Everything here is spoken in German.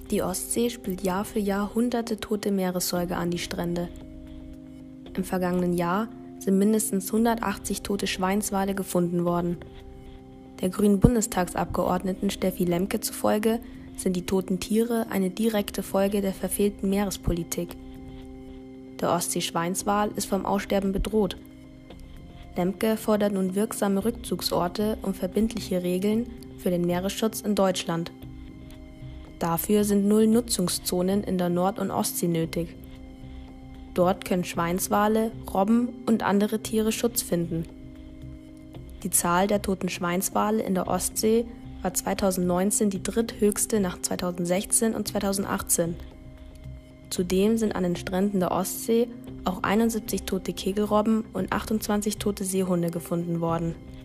Die Ostsee spült Jahr für Jahr hunderte tote Meeressäuger an die Strände. Im vergangenen Jahr sind mindestens 180 tote Schweinswale gefunden worden. Der grünen Bundestagsabgeordneten Steffi Lemke zufolge sind die toten Tiere eine direkte Folge der verfehlten Meerespolitik. Der Ostsee-Schweinswal ist vom Aussterben bedroht. Lemke fordert nun wirksame Rückzugsorte und verbindliche Regeln für den Meeresschutz in Deutschland. Dafür sind Null-Nutzungszonen in der Nord- und Ostsee nötig. Dort können Schweinswale, Robben und andere Tiere Schutz finden. Die Zahl der toten Schweinswale in der Ostsee war 2019 die dritthöchste nach 2016 und 2018. Zudem sind an den Stränden der Ostsee auch 71 tote Kegelrobben und 28 tote Seehunde gefunden worden.